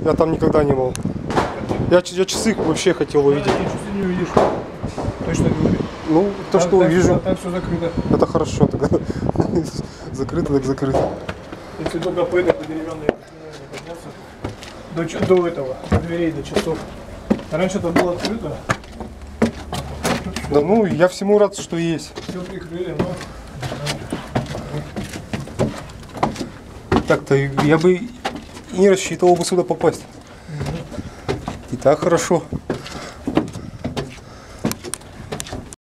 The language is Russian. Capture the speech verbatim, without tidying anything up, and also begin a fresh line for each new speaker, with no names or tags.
Я там никогда не был. Я, я часы вообще хотел увидеть.
Да, я часы не увидишь. Точно говорю.
Ну, то,
Там,
что
так,
увижу.
Там все закрыто.
Это хорошо тогда. Закрыто, так закрыто.
Если только по этой по деревянной не подняться. До, ч- до этого, до дверей, до часов. Раньше это было открыто.
Да ну, я всему рад, что есть.
Все прикрыли, но...
Так-то я бы и не рассчитывал бы сюда попасть. И так хорошо.